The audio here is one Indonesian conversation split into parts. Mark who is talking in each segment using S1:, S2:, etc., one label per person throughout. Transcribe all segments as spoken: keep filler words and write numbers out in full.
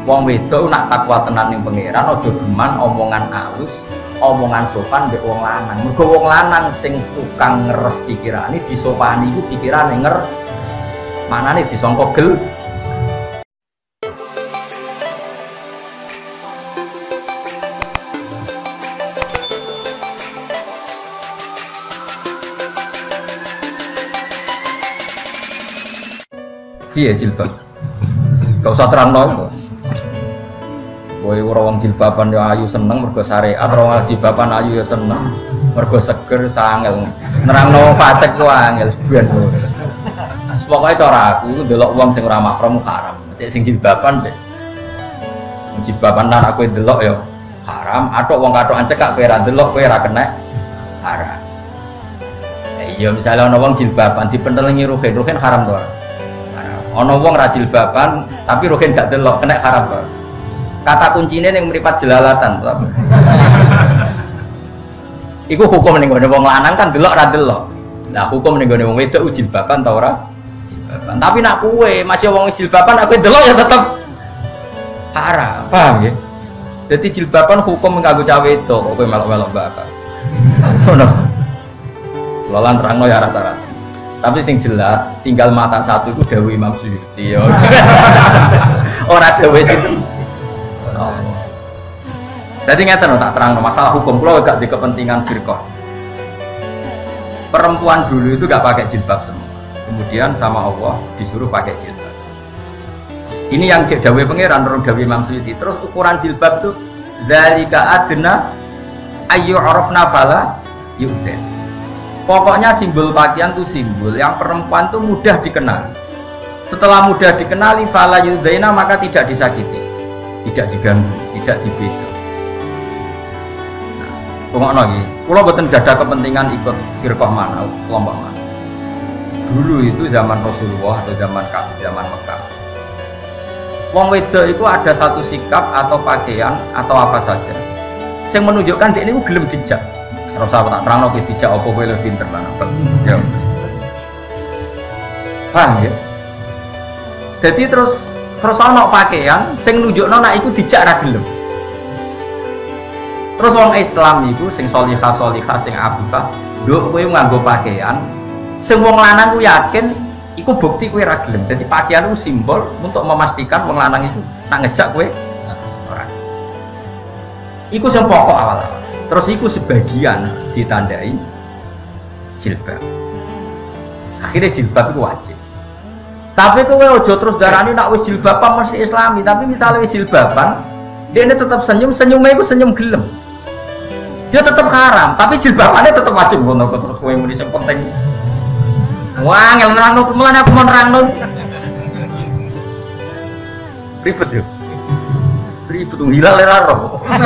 S1: Wong wedok nak takwa tenan ning pangeran aja geman omongan alus, omongan sopan mbek wong lanang. Mergo wong lanang sing tukang ngeres pikirane disopani iku pikirane nger. Manane disangka gel. Iya jilbab. Gak usah terang-terang. Kowe ora wong jilbaban ya ayu seneng mergo syariat, ora wong jilbaban ayu ya seneng mergo seger sangel. Nerangno fasik ku angel ben. Pokoke cara aku ndelok wong sing ora mahram haram. Cek sing jilbaban deh. Jilbaban lan aku ndelok ya haram, atok wong katokan cekak kowe ra ndelok kowe ra kena haram. Iya misalnya ana wong jilbaban dipentelengi ruhin, ruhin haram to ora? Haram. Ana wong ra jilbaban tapi ruhin gak delok kena haram to. Kata kuncinya yang meripat jelalatan iku hukum ning gone wong lanang kan delok ra delok. Nah hukum ning gone wong wedok jilbaban ta ora? Jilbaban. Tapi nak kowe masih wong jilbaban aku delok ya tetep haram. Paham ya? Jadi jilbaban hukum nganggo cawe wedok kok kowe melok-melok bakar. Ngono. Lolan terangno ya rasa-rasa. Tapi sing jelas tinggal mata satu itu dawuh Imam Suyuti ya. Ora dawuh itu. Oh. Jadi ngeten tak terang masalah hukum kalau gak di kepentingan firqah. Perempuan dulu itu gak pakai jilbab semua. Kemudian sama Allah disuruh pakai jilbab. Ini yang dawe pangeran ron dawe Imam Suyuti. Terus ukuran jilbab itu dzalika adna ayu arafna fala yu'den. Pokoknya simbol pakaian itu simbol yang perempuan itu mudah dikenali. Setelah mudah dikenali fala yu'dena maka tidak disakiti. Tidak diganggu, tidak dibedo. Nah, pokoknya lagi, kalau betul ada kepentingan ikut firqah mana, kelompok mana. Dulu itu zaman Rasulullah atau zaman zaman Mekah. Wong wedok itu ada satu sikap atau pakaian atau apa saja, yang menunjukkan dia ini gelem dijak. Serasa tak terang lagi dijak apa kowe lebih pinter mana? Ya. Paham ya? Jadi terus terus ana pakaian sing nunjukno nek iku dijak ra gelem. Terus wong Islam iku sing sholihah sholihah sing afifah, nduk kowe nganggo pakaian sing wong lanang ku yakin iku bukti kowe ra gelem. Dadi pakaian itu simbol untuk memastikan wong lanang iku nak ngejak kowe ora. Iku sing pokok awal-awal. Terus iku sebagian ditandai jilbab. Akhirnya jilbab itu wajib. Tapi kowe ojo terus darani nak wis jilbaban mesti islami, tapi misalnya wis jilbaban dia ini tetap senyum, senyumnya itu senyum gelem. Dia tetap haram, tapi jilbabannya tetap wajib ngono terus kowe muni sing penting. Wah, ngel nerangno mulane aku mau nerangno. Ribet yo. Ribet hilal ora roh.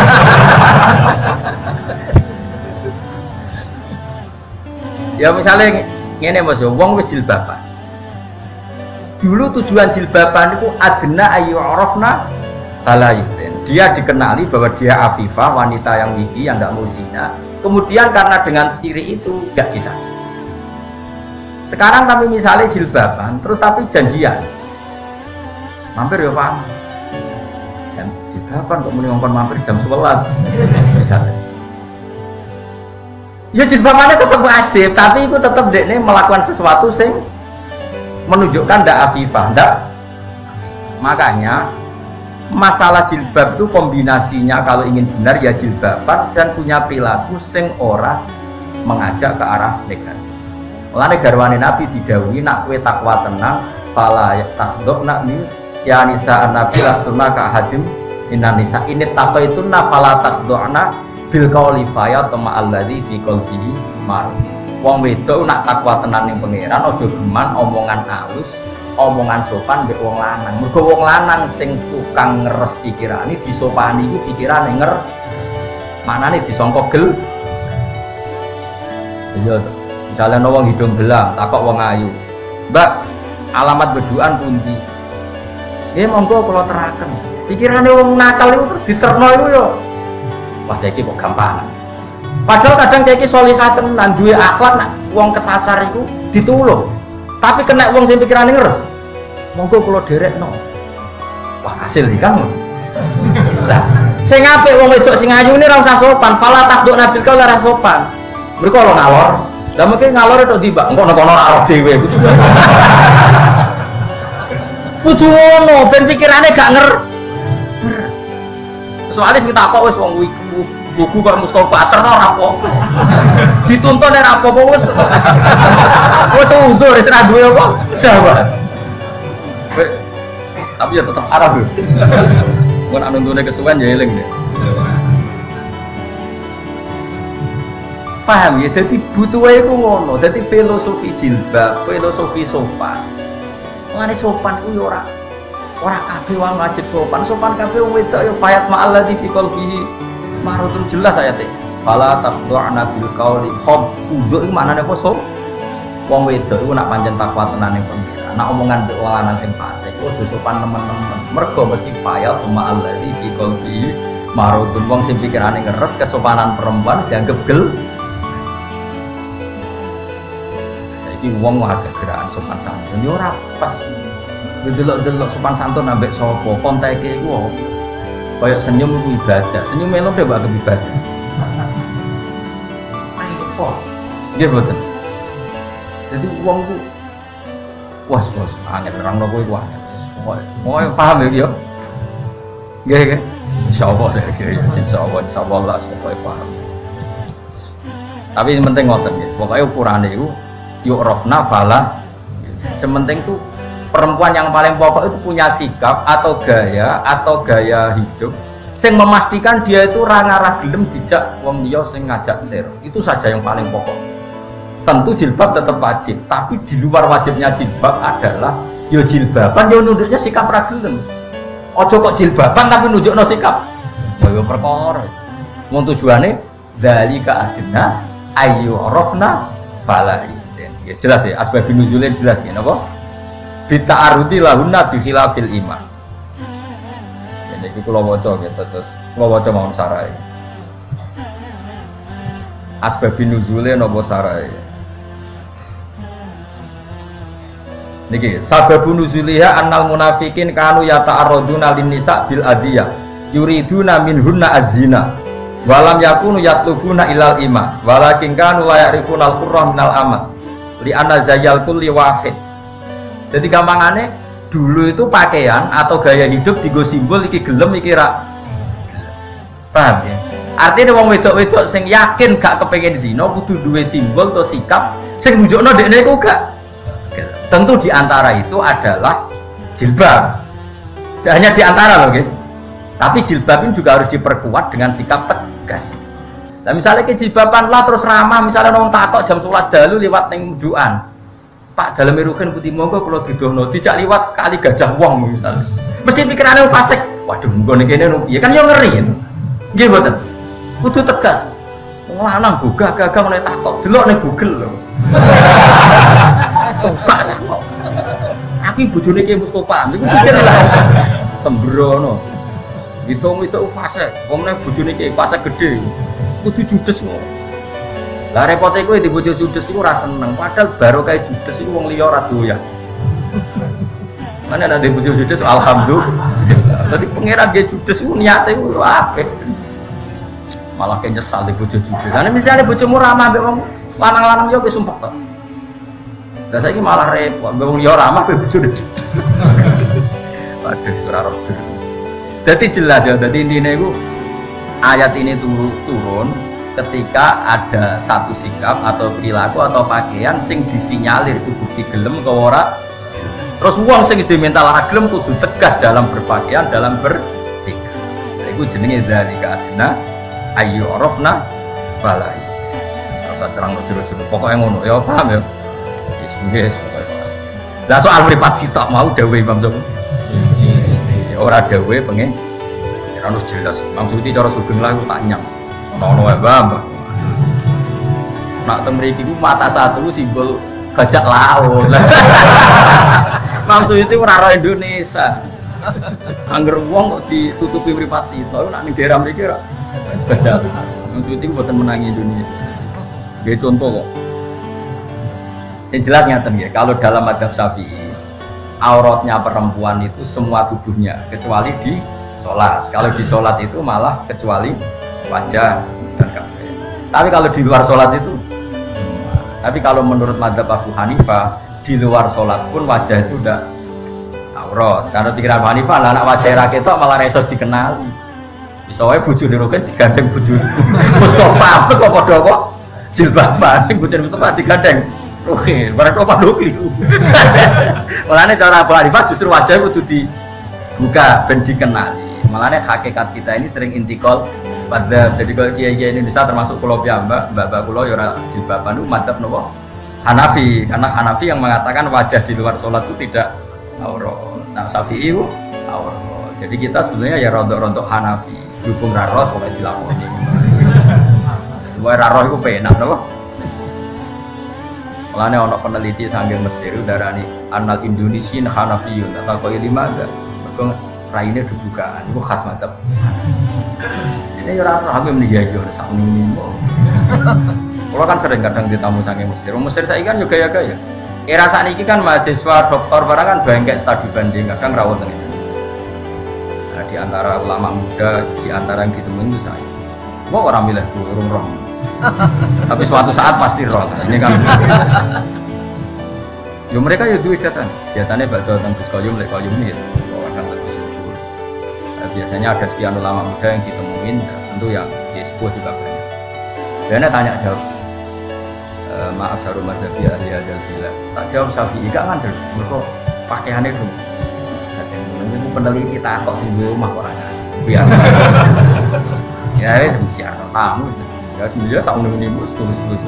S1: Ya misalnya ngene Mas, wong wis jilbaban. Dulu tujuan jilbaban itu adna ayu arafna halayutin. Dia dikenali bahwa dia afifah, wanita yang wiki, yang tidak mau zina. Kemudian karena dengan ciri itu tidak bisa. Sekarang tapi misalnya jilbaban, terus tapi janjian. Mampir ya Pak. Jam jilbaban kok muni ngongkon mampir jam sebelas. Bisa. Ya jilbabannya tetap wajib, tapi itu tetap dekne melakukan sesuatu sing menunjukkan ndak afifah, ndak. Makanya masalah jilbab itu kombinasinya kalau ingin benar ya jilbaban dan punya perilaku sing ora mengajak ke arah negatif. Mulane garwane Nabi didhawuhi nak kowe takwa tenang, fala takhdhna ni ya nisa an-nabi lastuna ka hadim inna nisa ini takwa itu na fala takhdhna bil qauli fa ya tama alladzi fi qalbihi marad. Wong wedok nak takwa tenan ning pangeran aja geman omongan halus, omongan sopan mbek wong lanang. Mergo wong lanang sing tukang ngeres pikirane disopani iku pikirane nger. Manane disangka gel. Iya to. Misalnya ana wong hidung belang, takok wong ayu. Mbak, alamat beduan pundi? Nggih monggo kula teraken. Pikirane wong nakal iku terus diterno iku yo. Wah, saiki kok gampang. Padahal kadang ceki sholihah tenan duwe akhlak nak wong kesasar itu ditulung. Tapi kena wong sing pikirane ngeres. Monggo kula derekno. Wah, hasil iki kan Lah, sing apik wong wedok sing ayu ini ora usah sopan, fala takduk nabil kau ora sopan. Mergo lo ngalor. Lah mungkin ngalor tok tiba, engko kono ora dhewe. Kudu ngono, ben pikirane gak nger. Soalnya sing takok wis wong buku kok Mustafa terno ora apa-apa. Dituntun ora apa-apa wis. Wis undur wis ra duwe apa. Sahabat. Tapi ya tetap Arab lho. Mun anu nuntune kesuwen ya eling deh. Paham ya, jadi butuh iku ngono, jadi filosofi jilbab, filosofi sopan. Mengenai sopan itu ora ora kabeh wong wajib sopan, sopan kabeh wong wedok ya fayat ma'al ladzi fi qalbihi marutun jelas ayate. Fala tafdu'na bil qauli khab uduk iku maknane apa so? Wong wedok iku nak pancen takwa tenan ning pengira. Nak omongan mbek wong lanang sing fasik kudu sopan nemen-nemen. Mergo mesti fayat ma'al ladzi fi qalbihi marutun wong sing pikirane ngeres kesopanan perempuan dianggap gel. Iki wong agak gerakan sopan santun yo ora pas. Delok-delok sopan santun ambek sapa? Konteke iku opo? Kaya senyum iku ibadah. Senyum melo dhek mbak ibadah. Repot. Nggih mboten. Jadi wong ku was-was angel nerangno kowe iku angel. Pokoke pokoke paham ya. Nggih nggih. Insyaallah nggih. Insyaallah insyaallah pokoke paham. Tapi yang penting ngoten nggih. Pokoke ukurane iku yuk rofna fala. Sementing tuh perempuan yang paling pokok itu punya sikap atau gaya atau gaya hidup sing memastikan dia itu rangarah gelem dijak wong liya sing ngajak sero. Itu saja yang paling pokok. Tentu jilbab tetap wajib, tapi di luar wajibnya jilbab adalah yo jilbaban yo nunduknya sikap ra gelem. Ojo kok jilbaban tapi nunjukno sikap. Yo perkara. Wong tujuane dzalika adna ayu rofna fala. Ya jelas ya, asbab nuzulnya jelas ya, apa? Bita arudi lahunna bi khilafil iman. Jadi itu kalau waca gitu terus kalau waca mau sarai. Asbab nuzulnya nopo sarai. Niki sababun nuzuliha annal munafikin kanu yata'arraduna lin nisa bil adiyah yuriduna minhunna az-zina walam yakunu yatlubuna ilal iman walakin kanu la ya'rifuna al-qurra minal amat li anna zayal kulli wahid. Jadi gampangane dulu itu pakaian atau gaya hidup digo simbol iki gelem iki ra. Paham ya? Artinya wong wedok-wedok sing yakin gak kepengin zina kudu duwe simbol atau sikap sing nunjukno dekne iku gak. Tentu diantara itu adalah jilbab. Tidak hanya diantara loh, gitu. Tapi jilbab ini juga harus diperkuat dengan sikap tegas. Nah misalnya ke jilbaban lah terus ramah, misalnya orang takok jam sebelas dalu lewat neng duaan. Pak dalam merukan putih monggo kalau didono, tidak lewat kali gajah wong misalnya. Mesti pikirannya fasik. Waduh, monggo nih kene ya kan yang ngeri itu. Gitu betul. Kudu tegas. Wah nang gugah gagah meneh takok, delok ning Google lho. Kok takok. Aku bojone ki Mustofa, niku pikir lah. Sembrono. Hitung itu fase, wong nek bojone ki fase gede. Kudu judes ngono. Lah repote kowe di bojo judes iku ora seneng, padahal baru kayak judes iku wong liya ora doyan. Mana ada di bojo judes alhamdulillah. Dadi pangeran ge judes iku niate iku apik. Malah kayak nyesal di bojo judes. Lah nek misale bojomu ramah mbek wong lanang-lanang yo wis sumpah to. Lah saiki malah repot, mbek wong liya ramah mbek bojo judes. Waduh ora roh. Dadi jelas ya, dadi intine iku ayat ini turun ketika ada satu sikap atau perilaku atau pakaian sing disinyalir itu bukti gelem ke ora. Terus wong sing diminta lara gelem kudu tegas dalam berpakaian, dalam bersikap. Iku jenenge dzalika adna ayu arafna balai. Salah terang jero-jero pokoke ngono ya paham ya. Wis nggih. Lah soal mripat sitok mau dawuh Imam Syafi'i. Ora dawuh pengen harus jelas. Maksudnya cara sugeng lah tak nyam. Ono wae Mbah. Nak teng mriki ku mata satu simbol gajah laut. Maksud itu ora ora Indonesia. Angger wong kok ditutupi mripat sito nak ning daerah mriki ora gajah. Maksud itu mboten menangi Indonesia. Nggih contoh kok. Yang jelas ngaten nggih, kalau dalam mazhab Syafi'i auratnya perempuan itu semua tubuhnya kecuali di sholat. Kalau di sholat itu malah kecuali wajah dan kafir. Tapi kalau di luar sholat itu semua. Tapi kalau menurut mazhab Abu Hanifah di luar sholat pun wajah itu udah aurat. Karena pikiran Abu Hanifah lah anak wajah rakyat itu malah reso dikenali. Bisa wae bojone roken digandeng bojone. Mustofa kok padha kok jilbaban bojone Mustofa digandeng. Oke, barang apa lho kliku. Mulane cara Abu Hanifah justru wajah kudu dibuka ben dikenali. Mulane hakikat kita ini sering intikal pada jadi kalau kiai-kiai Indonesia termasuk pulau piyambak, mbak-mbak kula ya ora jilbaban itu madzhab napa? Hanafi. Karena Hanafi yang mengatakan wajah di luar sholat itu tidak aurat. Nah, Syafi'i itu aurat. Jadi kita sebenarnya ya rontok-rontok Hanafi. Dukung raros pokoke dilakoni. Wae raros iku penak napa? Mulane ana peneliti saking Mesir darani Annal Indonesian Hanafiyun atau kaya lima ada. Mergo raine dibukaan iku khas madzhab. Ini ora aku meniki yo sak minimu. Kalau kan sering kadang ditamu saking Mesir. Mesir saiki kan yo gaya-gaya. Era sakniki kan mahasiswa doktor barang kan bangkek studi banding kadang rawon teng Indonesia. Nah, di antara ulama muda, di antara yang ditemui saya. Kok orang milih ku urung-urung. Tapi suatu saat pasti roh. Ini kan. Yo mereka ya duwe data. Biasanya bakal tentang Buskoyum, lek koyum ini gitu. Kadang terus usul. Nah, biasanya ada sekian ulama muda yang ditemuin, tentu yang disebut juga banyak. Dan tanya jawab. E, maaf saru madzhabi ahli hadal bila. Tak jawab Syafi'i gak ngandel. Mergo pakaiannya itu. Ini peneliti tak kok sing duwe omah ora. Biar. Ya wis biar tamu. Ya sebenarnya sak menunggu mus terus-terus.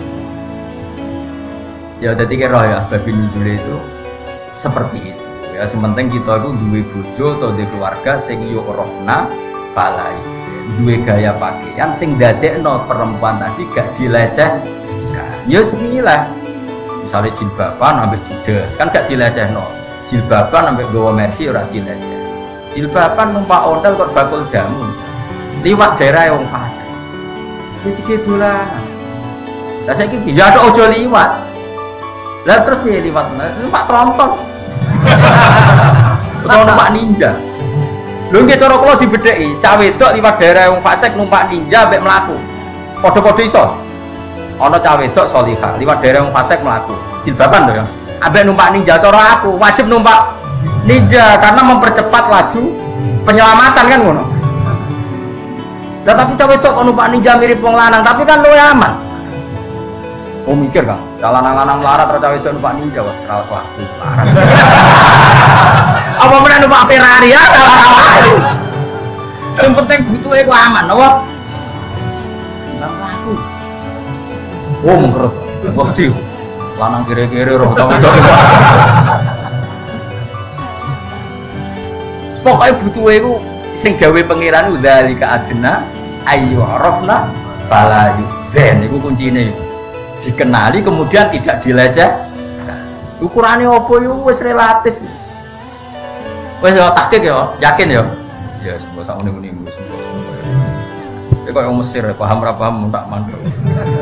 S1: Ya dadi kira ya asbabun nuzul itu seperti itu. Ya sementing kita itu duwe bojo atau duwe keluarga sing yo rohna falai. Duwe gaya pakaian sing dadekno perempuan tadi gak dilecehkan. Ya sinilah. Misalnya jilbaban ambek judes kan gak dilecehno. Jilbaban ambek gawa mercy ora dileceh. Jilbaban numpak ontel kok bakul jamu. Liwat daerah wong fasik. Iki dolanan. Lah saiki ya ada ojo liwat. Lah terus piye liwat? Numpak tronton. Utawa numpak ninja. Lho nggih cara kula dibedheki, cah wedok liwat daerah wong fasik numpak ninja mbek mlaku. Padha-padha iso. Ana cah wedok salihah liwat daerah wong fasik mlaku. Jilbaban lho ya. Ambek numpak ninja cara aku wajib numpak ninja karena mempercepat laju penyelamatan kan ngono. Lah tapi cawe tok kok numpak ninja mirip wong lanang, tapi kan luwih aman. Oh mikir Kang, lanang-lanang larat terus cawe tok numpak ninja wis ra kelas tujuh larat. Apa meneh numpak Ferrari ya? Sing penting butuhe ku aman, apa? Nang aku. Oh mengkerut. Bukti. Lanang kiri-kiri roh cawe tok. Pokoke butuhe ku sing gawe pangeran udzalika adna ayu arafna fala yudzan iku kuncine dikenali kemudian tidak dileceh ukurane apa yo wis relatif wis yo taktik yo yakin yo ya semua sak ngene-ngene wis semua koyo Mesir paham ra paham tak mandek